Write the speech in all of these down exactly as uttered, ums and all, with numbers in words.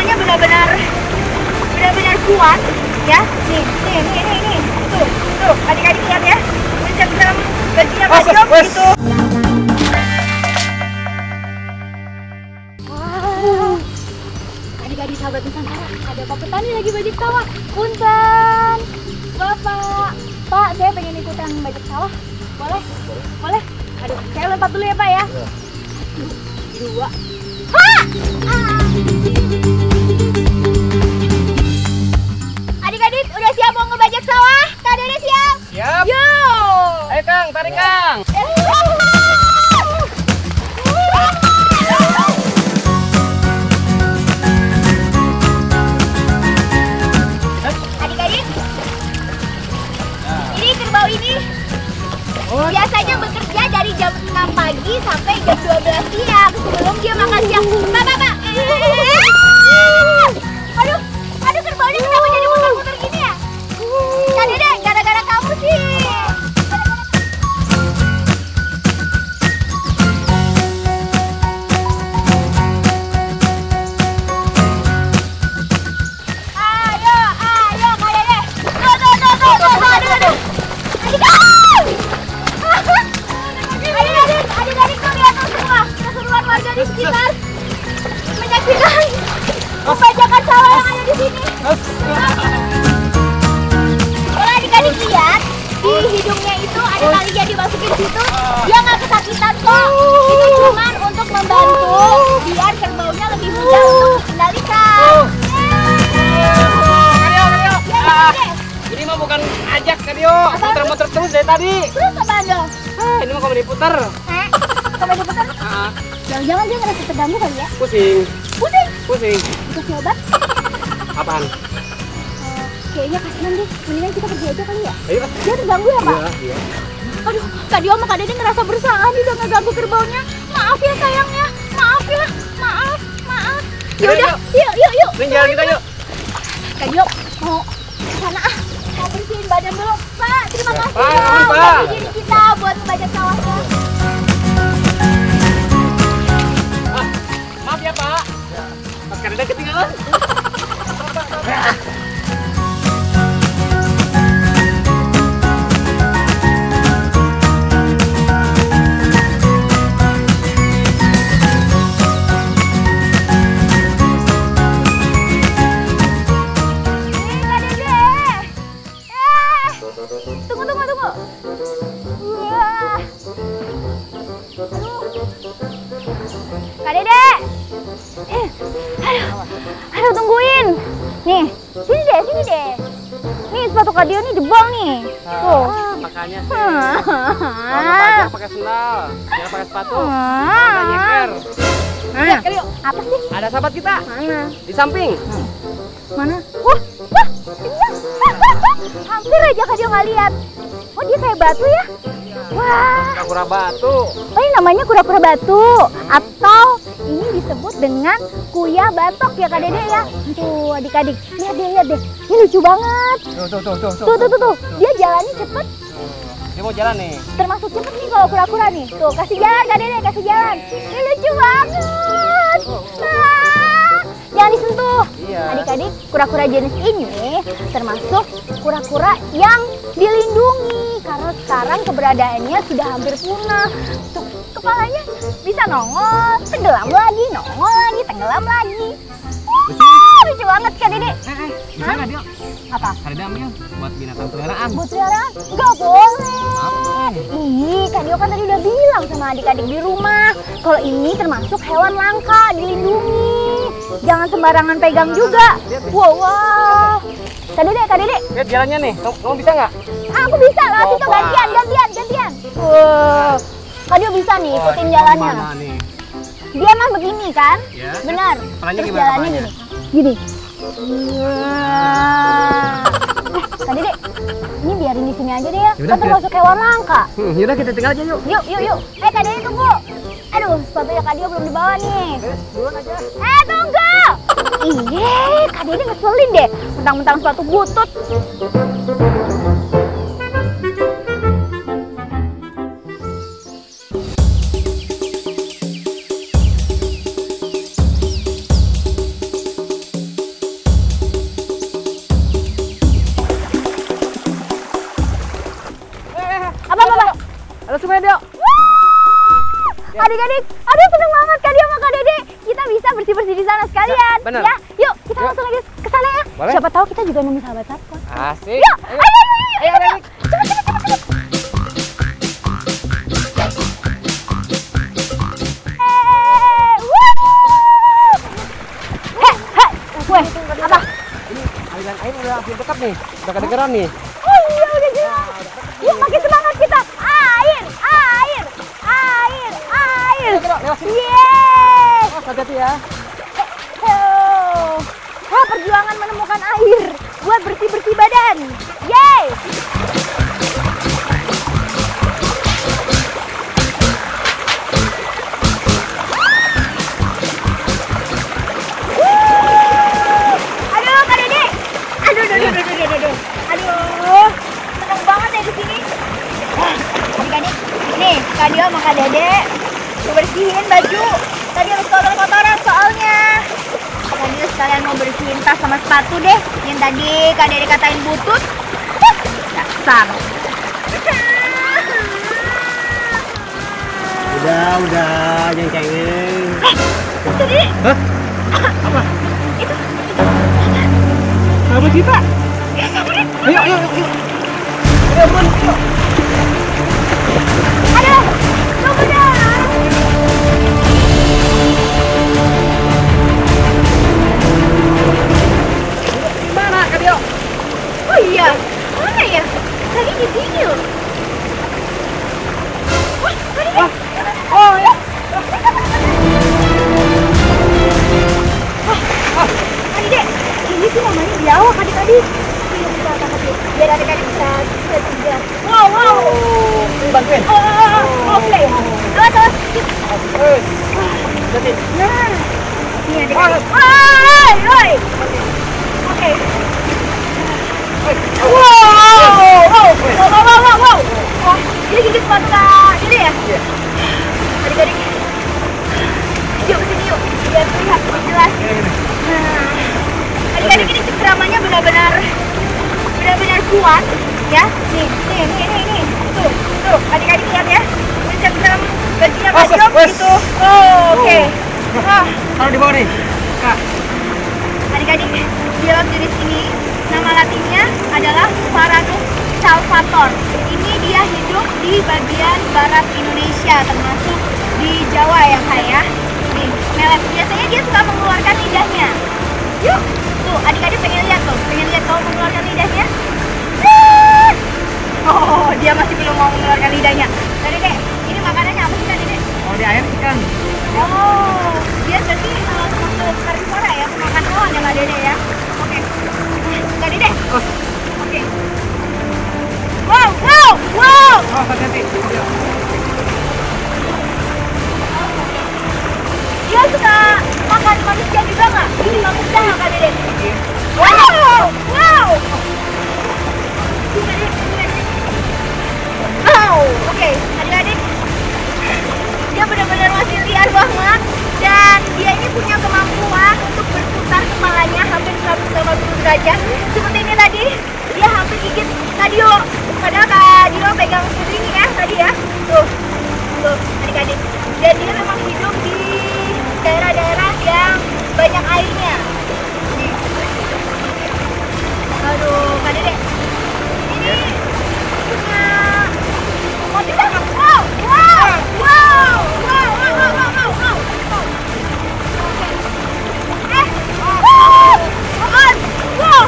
sawahnya benar-benar benar-benar kuat ya. Nih, nih, nih, nih, nih. Tuh, tuh, adik-adik lihat ya. Kencang-kencang gajinya Kak Dio gitu. Wow. Adik-adik sahabat Nusantara, ada Pak Petani lagi bajak sawah. Punten. Bapak, Pak, saya pengen ikutan bajak sawah. Boleh? Boleh. Boleh? Aduh, saya lompat dulu ya Pak ya. Ya. Dua. Ha! Ah. Adik-adik, udah siap mau ngebajak sawah? Kak Dede siap? Siap. Yo! Ayo Kang, tarik Kang. Adik-adik, ini kerbau ini oh, biasanya bekerja dari jam enam pagi sampai jam dua belas siang sebelum dia makan siang. Pak, Pak, Pak. Aduh, aduh kerbaunya kenapa jadi muter-muter gini ya? Kak Dede, gara-gara kamu sih. Ayo, ayo Kak Dede. Tuh, tuh, tuh, tuh, tuh, tuh, aduh, aduh. Adik-adik, adik-adik tuh lihat tuh semua keseruan warga di sekitar menyaksikan pembajakan sawah yang ada di sini. Kalau adik-adik lihat di hidungnya itu ada talinya dimasukin situ, dia nggak kesakitan kok. Itu cuma untuk membantu biar kerbaunya lebih mudah untuk dikendalikan. Ini mah bukan ajak Kak Dio, muter-muter terus dari tadi. Terus apa dong? Ah, ini mah kalau diputer. Hah? Sampai diputar? Ah, Jangan-jangan dia ngerasa terganggu kali ya? pusing, Pusing? pusing. Dikasih obat? Apaan? Eh, kayaknya kasihan deh, mendingan kita pergi aja kali ya? Ayo. Dia terganggu ya Pak? Iya, iya. Aduh, Kak Dio sama Kak Dede ngerasa bersalah nih udah ngeganggu kerbaunya. Maaf ya sayangnya, maaf ya, maaf, maaf. Ya udah, yuk, yuk, yuk. Ini jalan kita yuk. Kak Dio mau ke sana ah, mau bersihin badan dulu. Pak, terima Ya, kasih Pak, ya Pak. udah izinin kita buat ngebajak sawahnya. Ah, maaf ya Pak. Mas Kak Dede ketinggalan. Tunggu, tunggu, tunggu. Wah. Aduh. Kak Dede. Eh, aduh. Aduh, tungguin. Nih, sini deh, sini deh. Nih, sepatu Kak Dio nih jebol nih. Tuh. Ah, makanya sih. Kalau bajak pakai sendal, jangan pakai sepatu. Ada nyeker. Nah, apa sih? Ada sahabat kita Mana? di samping. Mana? Wah, wah, iya. Hampir aja Kak Dio nggak lihat. Oh, dia kayak batu ya? Wah. Kura-kura batu. Oh, ini namanya kura-kura batu atau ini disebut dengan kuya batok ya Kak Dede ya. Tuh adik-adik, lihat deh, lihat deh. Ini lucu banget. Tuh, tuh, tuh, tuh, Tuh, tuh, tuh, tuh. Dia jalannya cepet. Dia mau jalan nih. Termasuk cepet nih kalau kura-kura nih. Tuh, kasih jalan Kak Dede, kasih jalan. Ini lucu banget. Nah, jangan disentuh. Iya. Adik-adik, kura-kura jenis ini termasuk kura-kura yang dilindungi karena sekarang keberadaannya sudah hampir punah. Tuh, kepalanya bisa nongol, tenggelam lagi, nongol lagi, tenggelam lagi. Wah, lucu banget Kak Dede. Eh, eh, bisa nggak Dio? Apa? Kak Dede ambil buat binatang peliharaan. Buat peliharaan? Nggak boleh. Apa? Ih, Kak Dio kan tadi udah bilang sama adik-adik di rumah kalau ini termasuk hewan langka, dilindungi. Jangan sembarangan pegang juga. Wow, wow. Kak Dede, Kak Dede. Lihat jalannya nih, kamu, kamu bisa nggak? Ah, aku bisa, lewat situ Coba. gantian, gantian, gantian. Wow. Kak Dio bisa nih, ikutin jalannya. Mana nih? Dia mah begini kan? Ya. Benar. Kepalanya Terus gimana jalannya kepalanya? gini. Gini. Wah. Eh, Kak Dede, ini biarin di sini aja deh ya. Yaudah, Kan termasuk hewan langka. Hmm, yaudah kita tinggal aja yuk. Yuk, yuk, yuk. Eh, Kak Dede tunggu. Aduh, sepatunya Kak Dio belum dibawa nih. Eh, duluan aja. Eh, tunggu. Iya, Kak Dede ngeselin deh. Mentang-mentang sepatu butut. Adik-adik, aduh seneng banget Kak Dio sama Kak Dede. Kita bisa bersih-bersih di sana sekalian. Bener. Ya, yuk kita Yuk. langsung aja ke sana ya. Boleh. Siapa tahu kita juga nemu sahabat satwa. Asik. Yuk, ayo, ayo, ayo, Ayo, ayo, ayo. yuk. Cepet, cepet, cepet, cepet. Eh, wuh. Heh, heh, weh, apa? Ini aliran air udah hampir dekat nih. Udah kedengeran nih. Oh iya udah jelas. Yuk makin semangat kita. Air, air, air, air. Ayo, Kak, lewat sini. Yeay. Oh, hati-hati ya. Oh, wah perjuangan menemukan air buat bersih-bersih badan. Yeay. Wuh. Aduh, Kak Dede. Aduh, aduh, aduh, aduh, aduh, aduh. Aduh, seneng banget ya di sini. Wah, adik-adik, nih Kak Dio sama Kak Dede mau bersihin baju. Tadi habis kotor-kotoran soalnya. Kak Dio sekalian mau bersihin tas sama sepatu deh. Yang tadi Kak Dede katain butut. Huh, dasar. Udah, udah, jangan cengeng. Eh, tadi Hah? Apa? itu. Sahabat kita. Eh, sabar. Ayo, ayo, ayo. Ayo, Bun. Ayo. Aduh, tunggu dah. Gimana, Kak Dio? Oh iya, mana ya? Tadi di sini loh. Wah, tadi Oh, oh ya. tadi deh. Ini sih namanya biawak adik-adik. Ini kita tangkap ya. Biar adik-adik bisa bisa juga. Wow, wow. Ini bantuin. Oh, oh, oh, oh, oke. Awas, awas. Eh, jadi. Nah, ini adik-adik. Oi, oi. Oke. Wow, wow, wow, wow, wow, wow, wow. Wah, ini gigit sepatu Kak Dede ya? Iya. Adik-adik. Yuk kesini yuk, biar terlihat lebih jelas. Nah, adik-adik ini cengkramannya benar-benar benar-benar kuat, ya. Nih, nih, nih, nih, nih. Tuh, tuh, adik-adik lihat ya. Ini cengkram bajunya Kak Wes, Dio wes. gitu. Oh, oke. Ah. Taruh di bawah nih. Kak. Adik-adik, biawak jenis ini nama latinnya adalah Varanus salvator. Ini dia hidup di bagian barat Indonesia, termasuk di Jawa ya Kak ya. Nih, melet. Biasanya dia suka mengeluarkan lidahnya. Yuk, tuh adik-adik pengen lihat tuh, pengen lihat kamu mengeluarkan lidahnya. Ah! Oh, dia masih belum mau mengeluarkan lidahnya. Tadi dek, ini makanannya apa sih tadi dek? Oh, di air ikan. Oh, dia berarti uh, termasuk karnivora ya, makan hewan ya Kak Dede ya. Oke, Kak Dede. Oh, Oke. Wow, wow, wow. oh, hati-hati. Dia suka makan manusia juga nggak? Ini manusia nggak Kak Dede? Wow, wow. Kak Dede, Kak Dede. Wow, oke, adik-adik. Dia benar-benar masih liar banget dan dia ini punya kemampuan untuk berputar kepalanya hampir seratus delapan puluh derajat seperti ini tadi. Dia hampir gigit Kak Dio, padahal Kak Dio pegang ini ya tadi ya. Tuh, tuh adik-adik. Dan dia memang hidup di daerah-daerah yang banyak airnya. Nih. Aduh, Kak Dede. Ini punya motif banget. Wow, wow, wow, wow, wow, wow, wow, wow, wow. Oke. Eh, wow, apaan? Wow.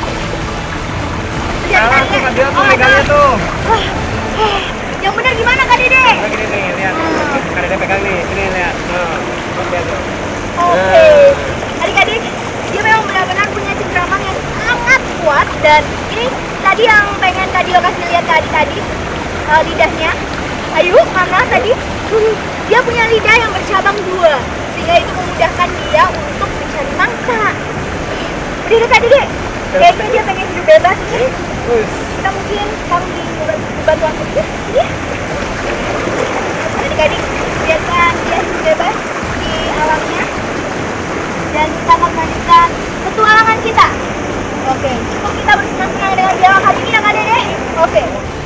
Lihat, Sekarang lihat, tuh Kak lihat. Dio tuh Oh, megangnya nah. tuh. Yang benar gimana Kak Dede? Nah, gini nih, lihat. Kak Dede pegang nih, sini lihat. Nah, oke tuh. Oke, adik-adik, dia memang benar-benar punya cengkraman yang sangat kuat dan ini tadi yang pengen Kak Dio kasih lihat tadi tadi uh, lidahnya. Ayo, mana tadi? Dia punya lidah yang bercabang dua, sehingga itu memudahkan dia untuk mencari mangsa. Udah deh Kak Dede, kayaknya dia pengen hidup bebas nih. Wih. Kita mungkin taruh di batuan putih, ya? Adik-adik, biarkan dia hidup bebas di alamnya dan kita akan melanjutkan petualangan kita. Oke, cukup kita bersenang-senang dengan biawak hari ini ya Kak Dede? Oke.